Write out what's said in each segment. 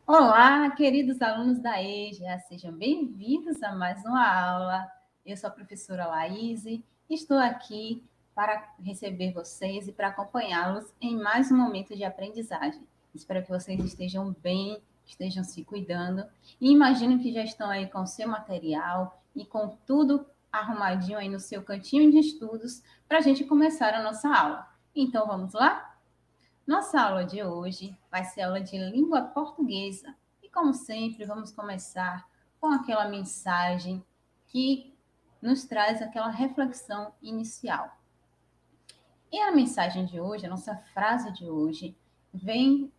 Olá, queridos alunos da EJA, sejam bem-vindos a mais uma aula. Eu sou a professora Laís e estou aqui para receber vocês e para acompanhá-los em mais um momento de aprendizagem. Espero que vocês estejam bem, estejam se cuidando e imagino que já estão aí com o seu material e com tudo arrumadinho aí no seu cantinho de estudos para a gente começar a nossa aula. Então, vamos lá? Nossa aula de hoje vai ser aula de língua portuguesa. E, como sempre, vamos começar com aquela mensagem que nos traz aquela reflexão inicial. E a mensagem de hoje, a nossa frase de hoje, vem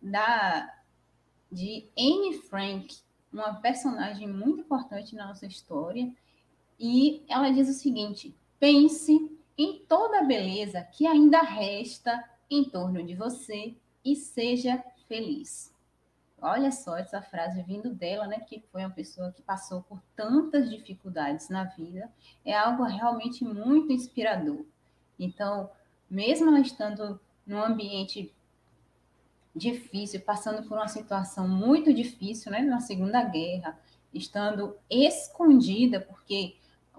de Anne Frank, uma personagem muito importante na nossa história. E ela diz o seguinte: pense em toda a beleza que ainda resta em torno de você e seja feliz. Olha só essa frase vindo dela, né? Que foi uma pessoa que passou por tantas dificuldades na vida. É algo realmente muito inspirador. Então, mesmo ela estando num ambiente difícil, passando por uma situação muito difícil, né? Na Segunda Guerra, estando escondida, porque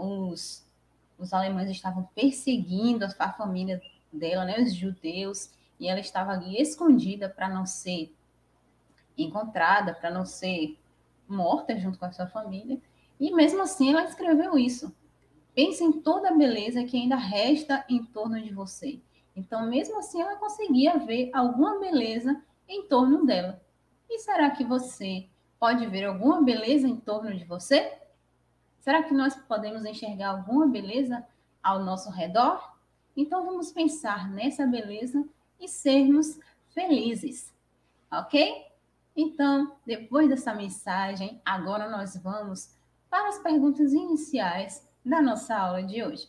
os alemães estavam perseguindo a família dela, né, os judeus, e ela estava ali escondida para não ser encontrada, para não ser morta junto com a sua família. E mesmo assim ela escreveu isso. Pense em toda a beleza que ainda resta em torno de você. Então, mesmo assim, ela conseguia ver alguma beleza em torno dela. E será que você pode ver alguma beleza em torno de você? Será que nós podemos enxergar alguma beleza ao nosso redor? Então vamos pensar nessa beleza e sermos felizes, ok? Então, depois dessa mensagem, agora nós vamos para as perguntas iniciais da nossa aula de hoje.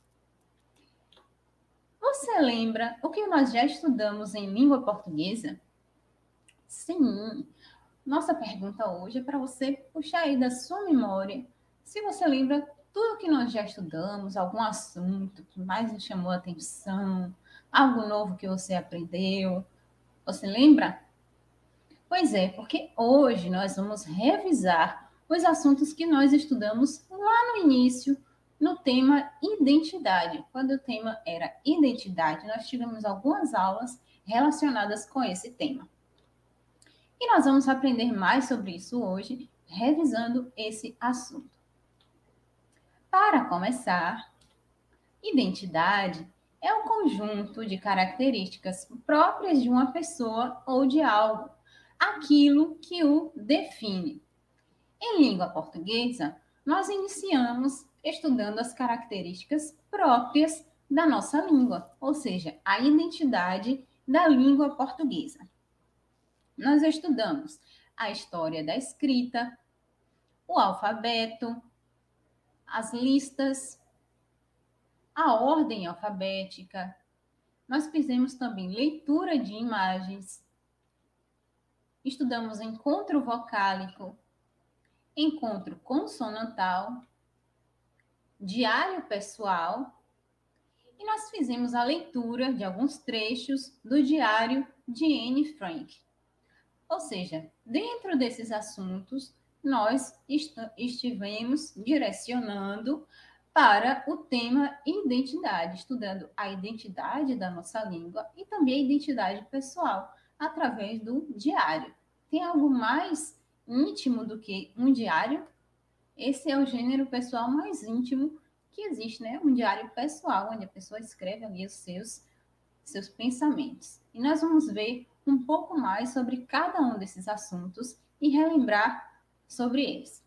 Você lembra o que nós já estudamos em língua portuguesa? Sim, nossa pergunta hoje é para você puxar aí da sua memória se você lembra tudo que nós já estudamos, algum assunto que mais lhe chamou a atenção, algo novo que você aprendeu. Você lembra? Pois é, porque hoje nós vamos revisar os assuntos que nós estudamos lá no início, no tema identidade. Quando o tema era identidade, nós tivemos algumas aulas relacionadas com esse tema. E nós vamos aprender mais sobre isso hoje, revisando esse assunto. Para começar, identidade é um conjunto de características próprias de uma pessoa ou de algo, aquilo que o define. Em língua portuguesa, nós iniciamos estudando as características próprias da nossa língua, ou seja, a identidade da língua portuguesa. Nós estudamos a história da escrita, o alfabeto, as listas, a ordem alfabética. Nós fizemos também leitura de imagens, estudamos encontro vocálico, encontro consonantal, diário pessoal, e nós fizemos a leitura de alguns trechos do diário de Anne Frank. Ou seja, dentro desses assuntos, nós estivemos direcionando para o tema identidade, estudando a identidade da nossa língua e também a identidade pessoal, através do diário. Tem algo mais íntimo do que um diário? Esse é o gênero pessoal mais íntimo que existe, né? Um diário pessoal, onde a pessoa escreve ali os seus pensamentos. E nós vamos ver um pouco mais sobre cada um desses assuntos e relembrar sobre eles.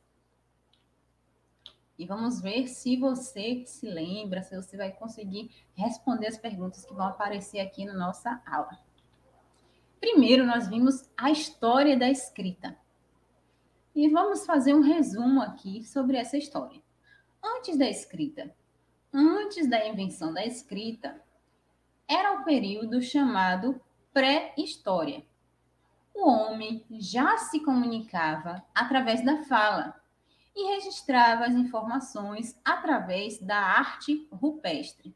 E vamos ver se você se lembra, se você vai conseguir responder as perguntas que vão aparecer aqui na nossa aula. Primeiro, nós vimos a história da escrita. E vamos fazer um resumo aqui sobre essa história. Antes da escrita, antes da invenção da escrita, era o período chamado pré-história. O homem já se comunicava através da fala e registrava as informações através da arte rupestre.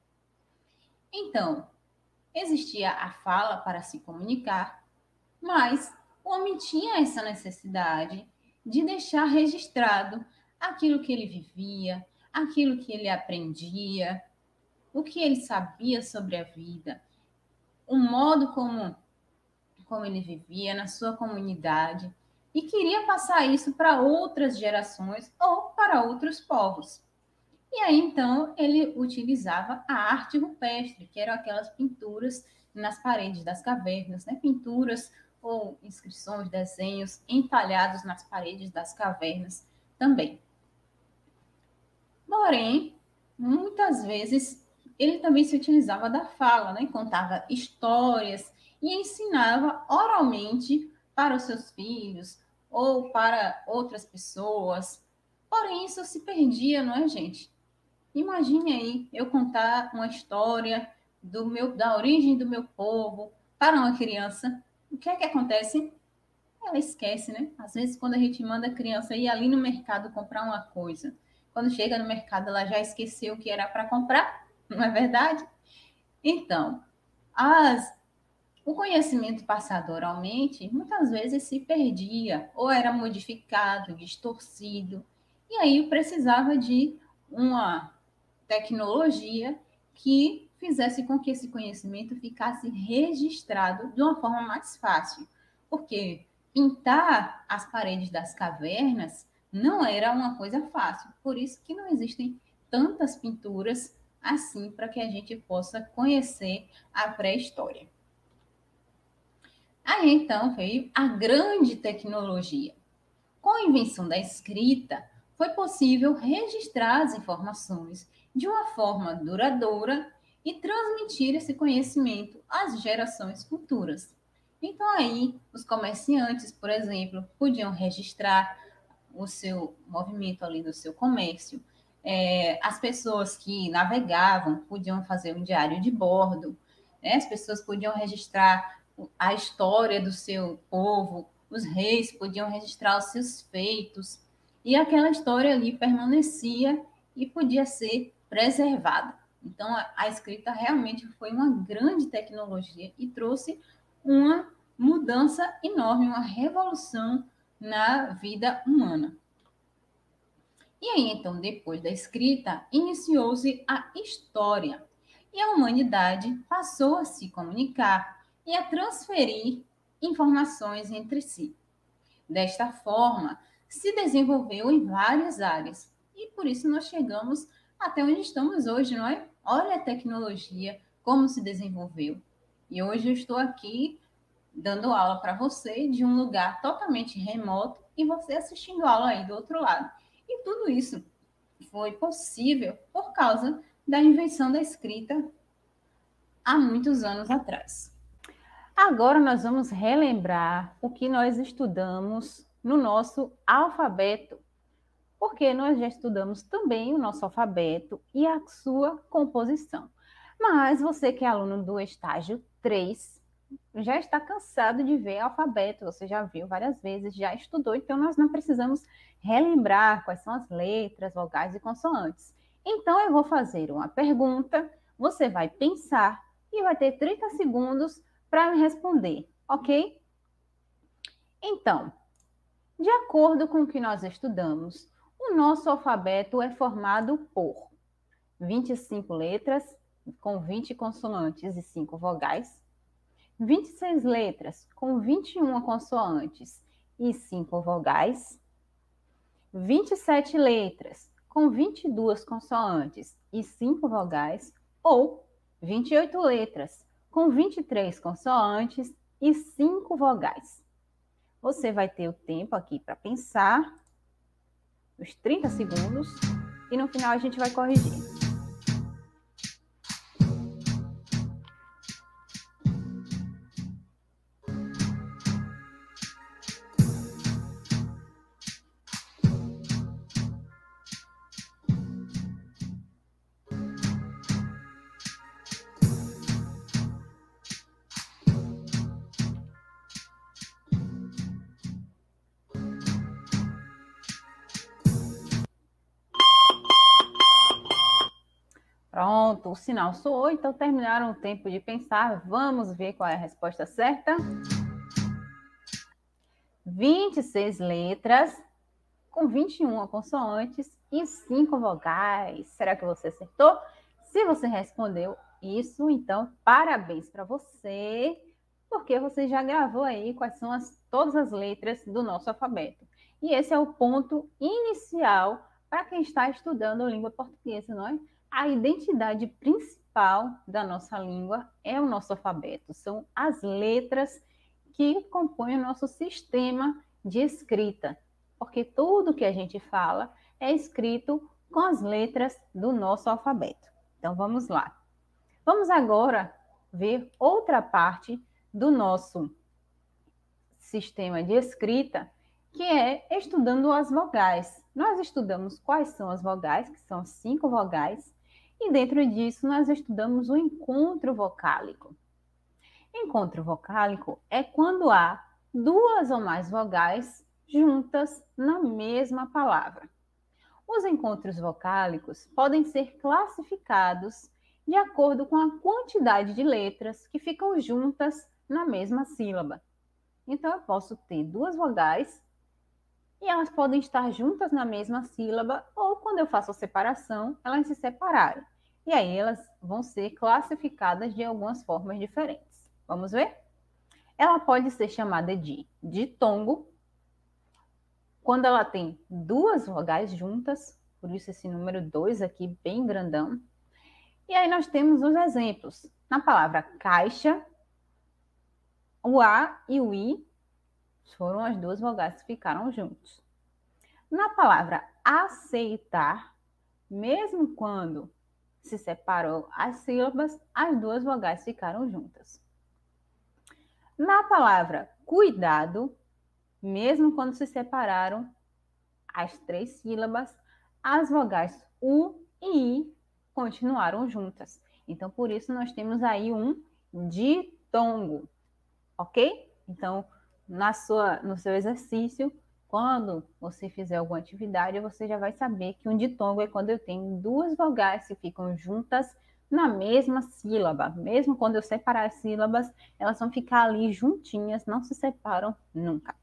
Então, existia a fala para se comunicar, mas o homem tinha essa necessidade de deixar registrado aquilo que ele vivia, aquilo que ele aprendia, o que ele sabia sobre a vida, o modo como ele vivia na sua comunidade e queria passar isso para outras gerações ou para outros povos. E aí, então, ele utilizava a arte rupestre, que eram aquelas pinturas nas paredes das cavernas, né? Pinturas ou inscrições, desenhos entalhados nas paredes das cavernas também. Porém, muitas vezes ele também se utilizava da fala, né? Contava histórias e ensinava oralmente para os seus filhos ou para outras pessoas. Porém, isso se perdia, não é, gente? Imagine aí eu contar uma história da origem do meu povo para uma criança. O que é que acontece? Ela esquece, né? Às vezes, quando a gente manda a criança ir ali no mercado comprar uma coisa, quando chega no mercado, ela já esqueceu o que era para comprar, não é verdade? Então, o conhecimento passado oralmente muitas vezes se perdia, ou era modificado, distorcido, e aí precisava de uma tecnologia que fizesse com que esse conhecimento ficasse registrado de uma forma mais fácil. Porque pintar as paredes das cavernas não era uma coisa fácil. Por isso que não existem tantas pinturas assim para que a gente possa conhecer a pré-história. Aí então veio a grande tecnologia. Com a invenção da escrita, foi possível registrar as informações de uma forma duradoura e transmitir esse conhecimento às gerações futuras. Então aí, os comerciantes, por exemplo, podiam registrar o seu movimento ali do seu comércio. As pessoas que navegavam podiam fazer um diário de bordo, né? As pessoas podiam registrar a história do seu povo, os reis podiam registrar os seus feitos, e aquela história ali permanecia e podia ser preservada. Então, a escrita realmente foi uma grande tecnologia e trouxe uma mudança enorme, uma revolução na vida humana. E aí, então, depois da escrita, iniciou-se a história, e a humanidade passou a se comunicar e a transferir informações entre si. Desta forma, se desenvolveu em várias áreas e por isso nós chegamos até onde estamos hoje, não é? Olha a tecnologia, como se desenvolveu. E hoje eu estou aqui dando aula para você de um lugar totalmente remoto e você assistindo aula aí do outro lado. E tudo isso foi possível por causa da invenção da escrita há muitos anos atrás. Agora nós vamos relembrar o que nós estudamos no nosso alfabeto, porque nós já estudamos também o nosso alfabeto e a sua composição. Mas você que é aluno do estágio 3, já está cansado de ver alfabeto, você já viu várias vezes, já estudou, então nós não precisamos relembrar quais são as letras, vogais e consoantes. Então eu vou fazer uma pergunta, você vai pensar e vai ter 30 segundos para me responder, ok? Então, de acordo com o que nós estudamos, o nosso alfabeto é formado por 25 letras, com 20 consoantes e 5 vogais, 26 letras, com 21 consoantes e 5 vogais, 27 letras, com 22 consoantes e 5 vogais, ou 28 letras, com 23 consoantes e 5 vogais. Você vai ter o tempo aqui para pensar, os 30 segundos, e no final a gente vai corrigir. Pronto, o sinal soou, então terminaram o tempo de pensar. Vamos ver qual é a resposta certa? 26 letras, com 21 consoantes e 5 vogais. Será que você acertou? Se você respondeu isso, então parabéns para você, porque você já gravou aí quais são todas as letras do nosso alfabeto. E esse é o ponto inicial para quem está estudando língua portuguesa, não é? A identidade principal da nossa língua é o nosso alfabeto, são as letras que compõem o nosso sistema de escrita, porque tudo que a gente fala é escrito com as letras do nosso alfabeto. Então vamos lá. Vamos agora ver outra parte do nosso sistema de escrita, que é estudando as vogais. Nós estudamos quais são as vogais, que são 5 vogais, e dentro disso nós estudamos o encontro vocálico. Encontro vocálico é quando há 2 ou mais vogais juntas na mesma palavra. Os encontros vocálicos podem ser classificados de acordo com a quantidade de letras que ficam juntas na mesma sílaba. Então, eu posso ter 2 vogais e elas podem estar juntas na mesma sílaba, ou quando eu faço a separação, elas se separarem. E aí elas vão ser classificadas de algumas formas diferentes. Vamos ver? Ela pode ser chamada de ditongo, quando ela tem 2 vogais juntas, por isso esse número 2 aqui bem grandão. E aí nós temos os exemplos. Na palavra caixa, o A e o I foram as 2 vogais que ficaram juntos. Na palavra aceitar, mesmo quando se separou as sílabas, as 2 vogais ficaram juntas. Na palavra cuidado, mesmo quando se separaram as 3 sílabas, as vogais U e I continuaram juntas. Então, por isso, nós temos aí um ditongo, ok? Então, no seu exercício, quando você fizer alguma atividade, você já vai saber que um ditongo é quando eu tenho 2 vogais que ficam juntas na mesma sílaba. Mesmo quando eu separar as sílabas, elas vão ficar ali juntinhas, não se separam nunca.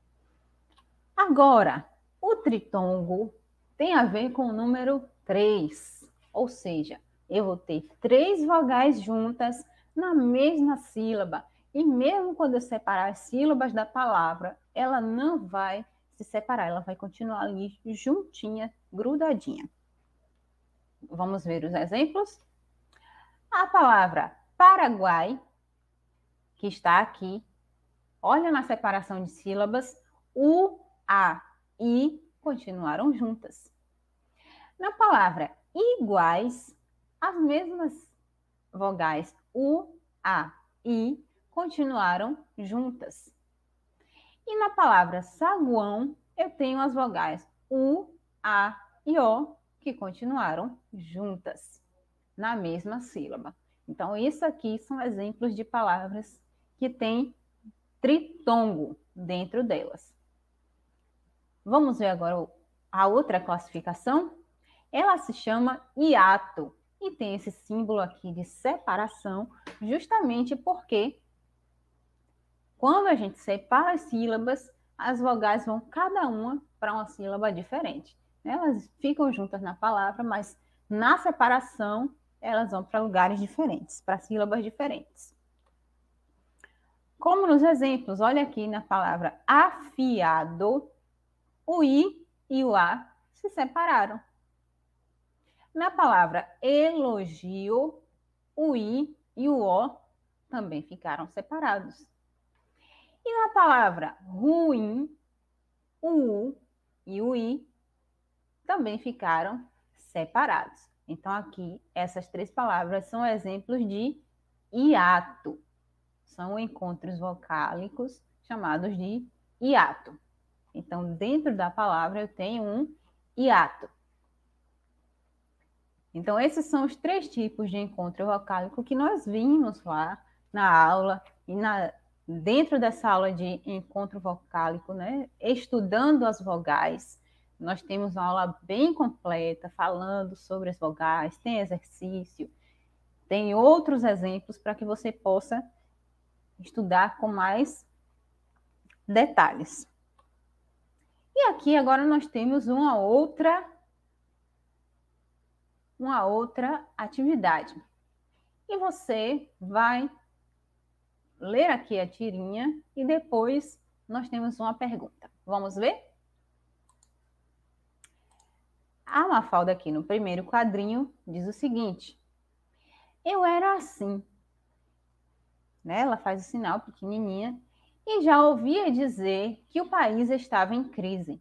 Agora, o tritongo tem a ver com o número 3, ou seja, eu vou ter 3 vogais juntas na mesma sílaba. E mesmo quando eu separar as sílabas da palavra, ela não vai se separar, ela vai continuar ali juntinha, grudadinha. Vamos ver os exemplos? A palavra Paraguai, que está aqui, olha na separação de sílabas, U, A, I continuaram juntas. Na palavra iguais, as mesmas vogais U, A, I continuaram juntas. E na palavra saguão, eu tenho as vogais U, A e O que continuaram juntas na mesma sílaba. Então, isso aqui são exemplos de palavras que têm tritongo dentro delas. Vamos ver agora a outra classificação? Ela se chama hiato e tem esse símbolo aqui de separação, justamente porque quando a gente separa as sílabas, as vogais vão cada uma para uma sílaba diferente. Elas ficam juntas na palavra, mas na separação elas vão para lugares diferentes, para sílabas diferentes. Como nos exemplos, olha aqui na palavra afiado, o I e o A se separaram. Na palavra elogio, o I e o O também ficaram separados. E na palavra ruim, o U e o I também ficaram separados. Então, aqui, essas 3 palavras são exemplos de hiato. São encontros vocálicos chamados de hiato. Então, dentro da palavra, eu tenho um hiato. Então, esses são os 3 tipos de encontro vocálico que nós vimos lá na aula e dentro dessa aula de encontro vocálico, né, estudando as vogais. Nós temos uma aula bem completa falando sobre as vogais, tem exercício, tem outros exemplos para que você possa estudar com mais detalhes. E aqui agora nós temos uma outra atividade. E você vai ler aqui a tirinha e depois nós temos uma pergunta. Vamos ver? A Mafalda aqui no primeiro quadrinho diz o seguinte: eu era assim, né? Ela faz o sinal pequenininha e já ouvia dizer que o país estava em crise.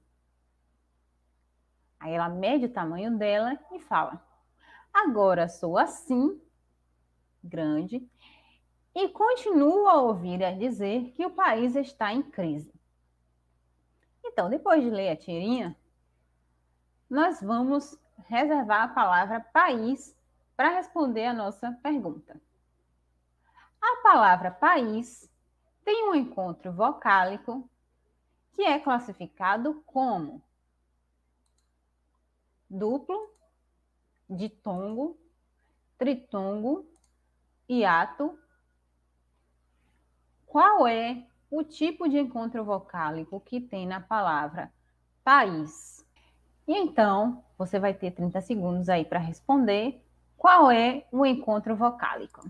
Aí ela mede o tamanho dela e fala: agora sou assim, grande, e continuo a ouvir dizer que o país está em crise. Então, depois de ler a tirinha, nós vamos reservar a palavra país para responder a nossa pergunta. A palavra país tem um encontro vocálico que é classificado como duplo, ditongo, tritongo, hiato. Qual é o tipo de encontro vocálico que tem na palavra país? E então, você vai ter 30 segundos aí para responder qual é o encontro vocálico.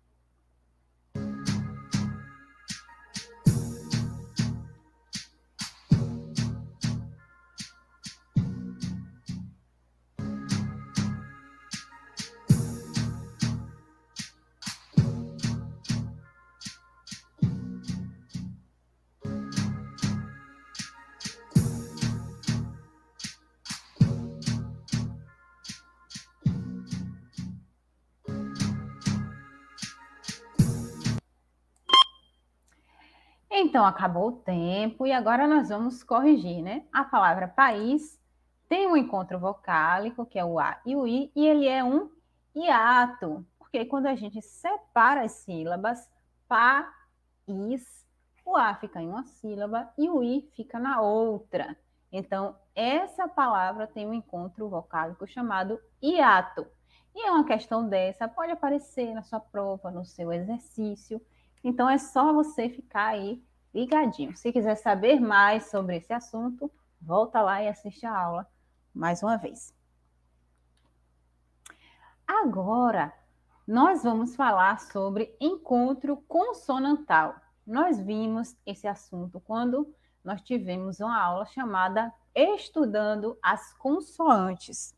Então, acabou o tempo e agora nós vamos corrigir, né? A palavra país tem um encontro vocálico, que é o A e o I, e ele é um hiato, porque quando a gente separa as sílabas, país, o A fica em uma sílaba e o I fica na outra. Então, essa palavra tem um encontro vocálico chamado hiato. E é uma questão dessa, pode aparecer na sua prova, no seu exercício. Então, é só você ficar aí ligadinho. Se quiser saber mais sobre esse assunto, volta lá e assiste a aula mais uma vez. Agora, nós vamos falar sobre encontro consonantal. Nós vimos esse assunto quando nós tivemos uma aula chamada Estudando as Consoantes.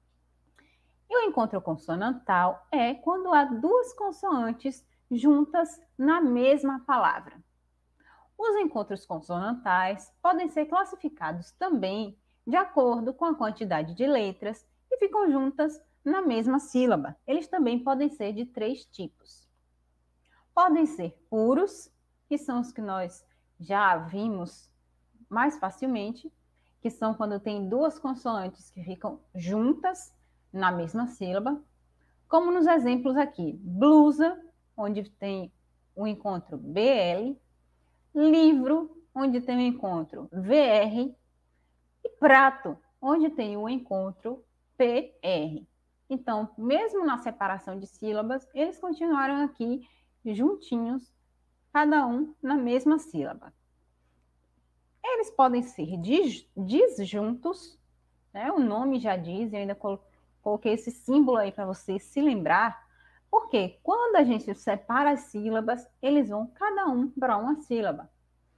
E o encontro consonantal é quando há duas consoantes juntas na mesma palavra. Os encontros consonantais podem ser classificados também de acordo com a quantidade de letras que ficam juntas na mesma sílaba. Eles também podem ser de 3 tipos. Podem ser puros, que são os que nós já vimos mais facilmente, que são quando tem duas consoantes que ficam juntas na mesma sílaba, como nos exemplos aqui: blusa, onde tem o encontro BL, livro, onde tem o encontro VR, e prato, onde tem o encontro PR. Então, mesmo na separação de sílabas, eles continuaram aqui juntinhos, cada um na mesma sílaba. Eles podem ser disjuntos, né? O nome já diz, eu ainda coloquei esse símbolo aí para você se lembrar, porque quando a gente separa as sílabas, eles vão cada um para uma sílaba.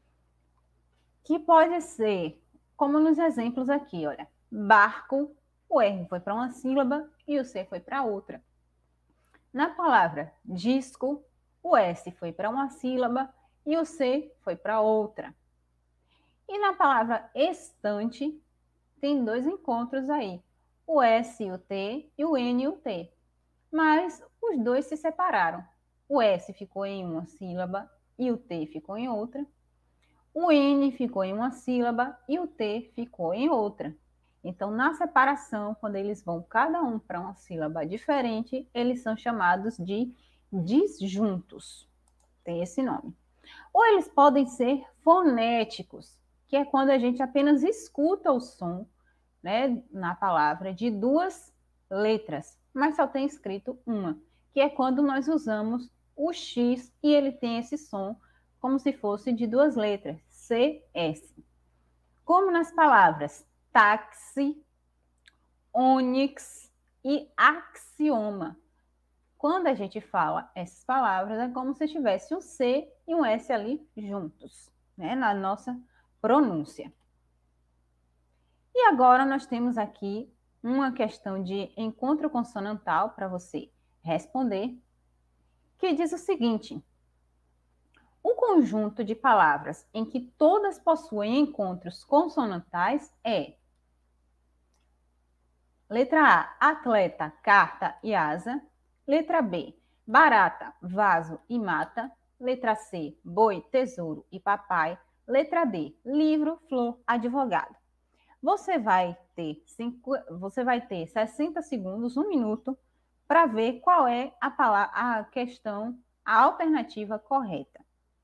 Que pode ser, como nos exemplos aqui, olha, barco, o R foi para uma sílaba e o C foi para outra. Na palavra disco, o S foi para uma sílaba e o C foi para outra. E na palavra estante, tem 2 encontros aí, o S e o T e o N e o T. Mas os dois se separaram. O S ficou em uma sílaba e o T ficou em outra. O N ficou em uma sílaba e o T ficou em outra. Então, na separação, quando eles vão cada um para uma sílaba diferente, eles são chamados de disjuntos. Tem esse nome. Ou eles podem ser fonéticos, que é quando a gente apenas escuta o som, né, na palavra de 2 letras, mas só tem escrito uma, que é quando nós usamos o X e ele tem esse som como se fosse de 2 letras, CS. como nas palavras táxi, ônix e axioma. Quando a gente fala essas palavras, é como se tivesse um C e um S ali juntos, né, na nossa pronúncia. E agora nós temos aqui uma questão de encontro consonantal para você responder, que diz o seguinte: o conjunto de palavras em que todas possuem encontros consonantais é: letra A, atleta, carta e asa. Letra B, barata, vaso e mata. Letra C, boi, tesouro e papai. Letra D, livro, flor, advogado. Você vai ter 60 segundos, 1 minuto, para ver qual é a questão, a alternativa correta.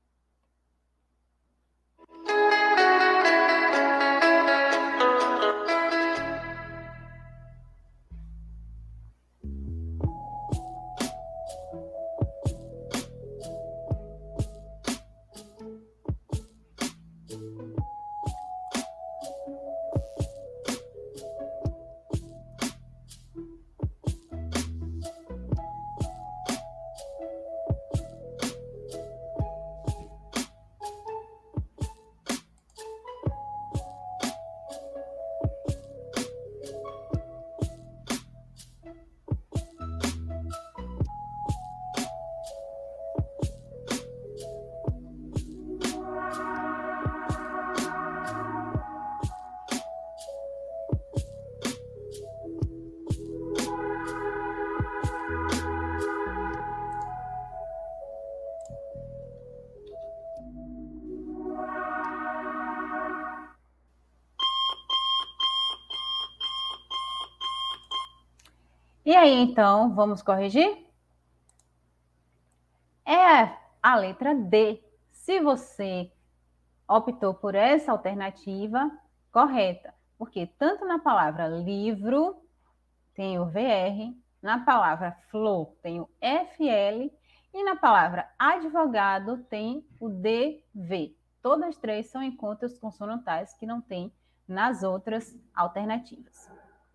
E aí, então, vamos corrigir? É a letra D. Se você optou por essa alternativa, correta. Porque tanto na palavra livro tem o VR, na palavra flor tem o FL e na palavra advogado tem o DV. Todas as três são encontros consonantais que não tem nas outras alternativas.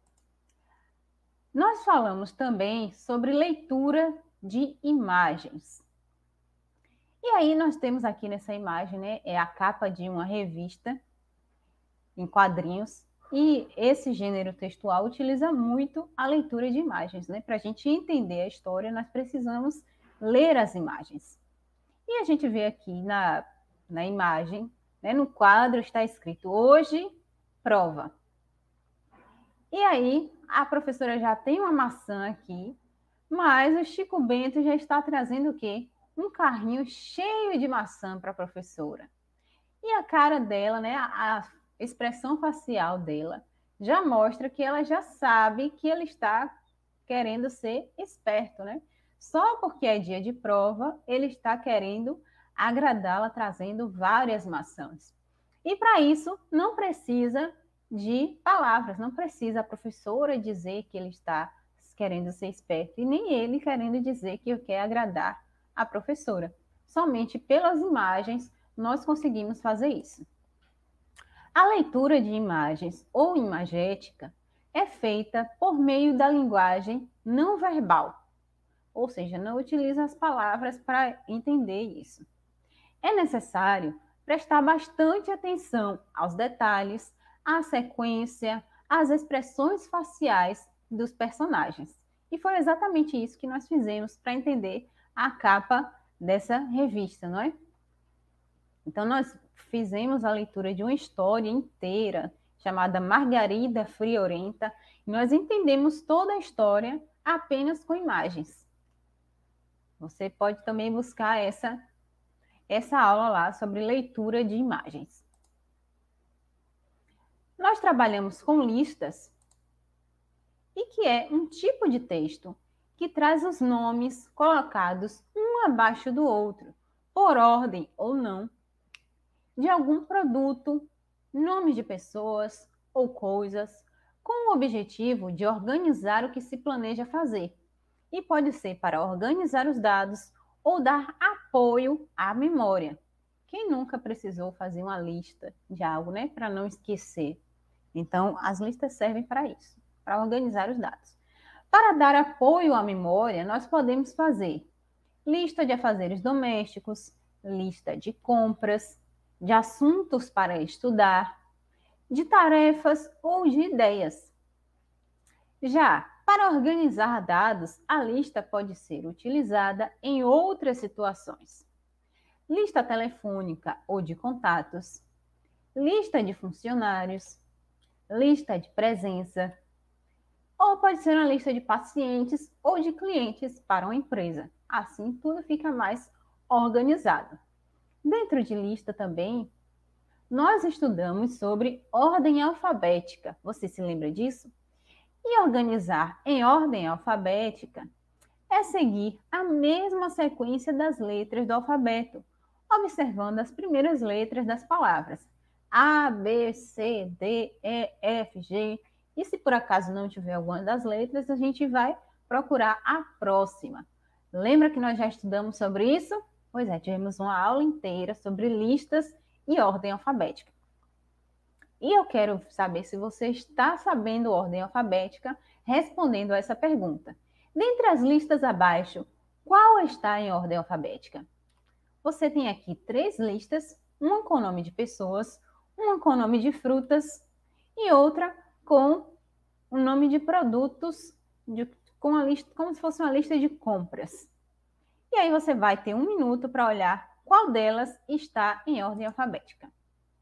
Nós falamos também sobre leitura de imagens. E aí nós temos aqui nessa imagem, né, é a capa de uma revista em quadrinhos, e esse gênero textual utiliza muito a leitura de imagens, né? Para a gente entender a história, nós precisamos ler as imagens. E a gente vê aqui na imagem, né, no quadro está escrito hoje, prova. E aí, a professora já tem uma maçã aqui, mas o Chico Bento já está trazendo o quê? Um carrinho cheio de maçã para a professora. E a cara dela, né, a expressão facial dela, já mostra que ela já sabe que ele está querendo ser esperto, né? Só porque é dia de prova, ele está querendo agradá-la, trazendo várias maçãs. E para isso, não precisa de palavras, não precisa a professora dizer que ele está querendo ser esperto e nem ele querendo dizer que quer agradar a professora. Somente pelas imagens nós conseguimos fazer isso. A leitura de imagens ou imagética é feita por meio da linguagem não verbal, ou seja, não utiliza as palavras para entender isso. É necessário prestar bastante atenção aos detalhes, à sequência, às expressões faciais dos personagens. E foi exatamente isso que nós fizemos para entender a capa dessa revista, não é? Então, nós fizemos a leitura de uma história inteira, chamada Margarida Friorenta, e nós entendemos toda a história apenas com imagens. Você pode também buscar essa aula lá sobre leitura de imagens. Nós trabalhamos com listas, e que é um tipo de texto que traz os nomes colocados um abaixo do outro, por ordem ou não, de algum produto, nomes de pessoas ou coisas, com o objetivo de organizar o que se planeja fazer. E pode ser para organizar os dados ou dar apoio à memória. Quem nunca precisou fazer uma lista de algo, né, para não esquecer? Então, as listas servem para isso, para organizar os dados. Para dar apoio à memória, nós podemos fazer lista de afazeres domésticos, lista de compras, de assuntos para estudar, de tarefas ou de ideias. Já para organizar dados, a lista pode ser utilizada em outras situações. Lista telefônica ou de contatos, lista de funcionários, lista de presença, ou pode ser uma lista de pacientes ou de clientes para uma empresa. Assim, tudo fica mais organizado. Dentro de lista também, nós estudamos sobre ordem alfabética. Você se lembra disso? E organizar em ordem alfabética é seguir a mesma sequência das letras do alfabeto, observando as primeiras letras das palavras. A, B, C, D, E, F, G. E se por acaso não tiver alguma das letras, a gente vai procurar a próxima. Lembra que nós já estudamos sobre isso? Pois é, tivemos uma aula inteira sobre listas e ordem alfabética. E eu quero saber se você está sabendo ordem alfabética respondendo a essa pergunta. Dentre as listas abaixo, qual está em ordem alfabética? Você tem aqui 3 listas, uma com nome de pessoas, uma com nome de frutas e outra com o nome de produtos, com a lista, como se fosse uma lista de compras. E aí você vai ter 1 minuto para olhar qual delas está em ordem alfabética.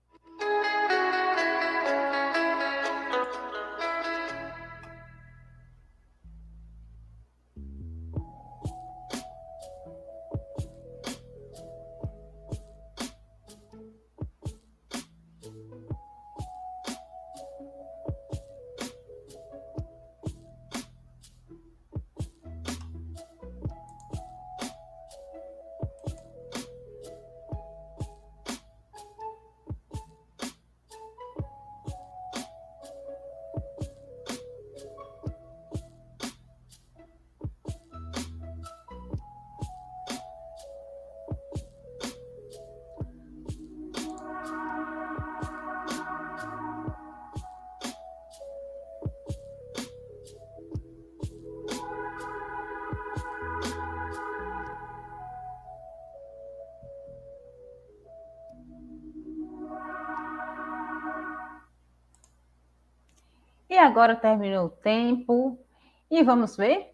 E agora terminou o tempo. E vamos ver?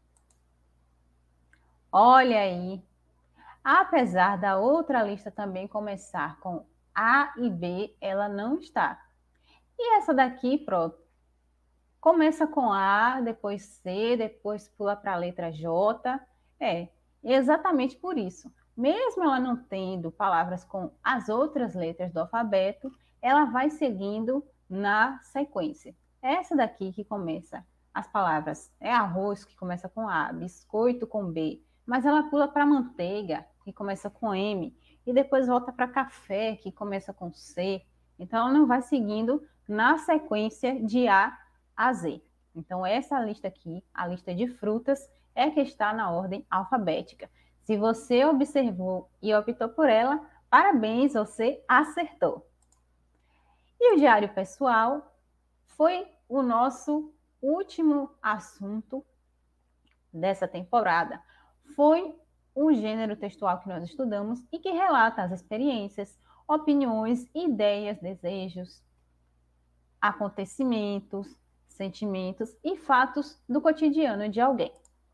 Olha aí. Apesar da outra lista também começar com A e B, ela não está. E essa daqui, pronto, começa com A, depois C, depois pula para a letra J. É, exatamente por isso. Mesmo ela não tendo palavras com as outras letras do alfabeto, ela vai seguindo na sequência. Essa daqui que começa as palavras é arroz, que começa com A, biscoito com B, mas ela pula para manteiga, que começa com M, e depois volta para café, que começa com C. Então, ela não vai seguindo na sequência de A a Z. Então, essa lista aqui, a lista de frutas, é que está na ordem alfabética. Se você observou e optou por ela, parabéns, você acertou. E o diário pessoal foi o nosso último assunto dessa temporada. Foi o gênero textual que nós estudamos e que relata as experiências, opiniões, ideias, desejos, acontecimentos, sentimentos e fatos do cotidiano de alguém.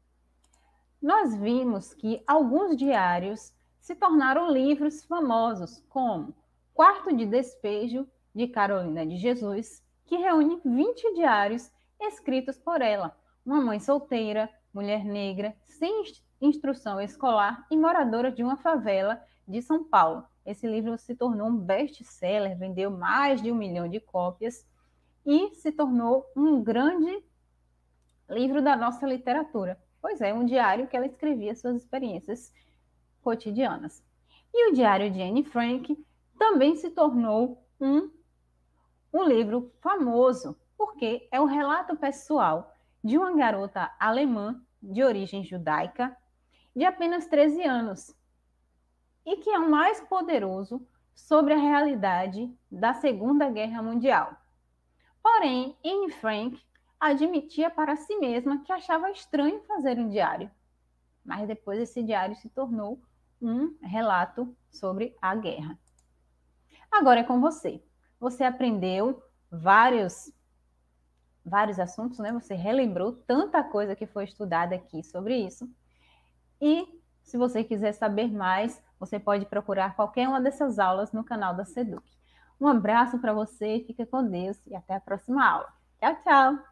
Nós vimos que alguns diários se tornaram livros famosos, como Quarto de Despejo, de Carolina de Jesus, que reúne 20 diários escritos por ela, uma mãe solteira, mulher negra, sem instrução escolar e moradora de uma favela de São Paulo. Esse livro se tornou um best-seller, vendeu mais de 1 milhão de cópias e se tornou um grande livro da nossa literatura. Pois é, um diário que ela escrevia suas experiências cotidianas. E o diário de Anne Frank também se tornou um livro famoso, porque é o relato pessoal de uma garota alemã de origem judaica de apenas 13 anos. e que é o mais poderoso sobre a realidade da Segunda Guerra Mundial. Porém, Anne Frank admitia para si mesma que achava estranho fazer um diário. Mas depois esse diário se tornou um relato sobre a guerra. Agora é com você. Você aprendeu vários assuntos, né? Você relembrou tanta coisa que foi estudada aqui sobre isso. E se você quiser saber mais, você pode procurar qualquer uma dessas aulas no canal da Seduc. Um abraço para você, fica com Deus e até a próxima aula. Tchau, tchau!